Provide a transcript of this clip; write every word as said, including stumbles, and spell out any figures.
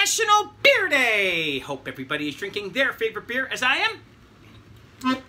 National Beer Day! Hope everybody is drinking their favorite beer as I am.